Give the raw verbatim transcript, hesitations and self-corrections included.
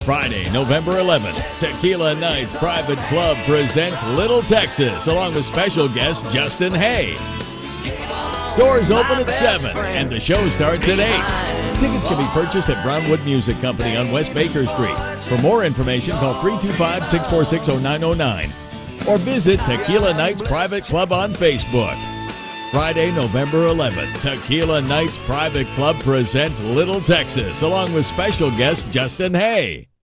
Friday, November eleventh, Tequila Nights Private Club presents Little Texas along with special guest Justin Hay. Doors open at seven and the show starts at eight. Tickets can be purchased at Brownwood Music Company on West Baker Street. For more information, call three two five, six four six, zero nine zero nine or visit Tequila Nights Private Club on Facebook. Friday, November eleventh, Tequila Nights Private Club presents Little Texas along with special guest Justin Hay.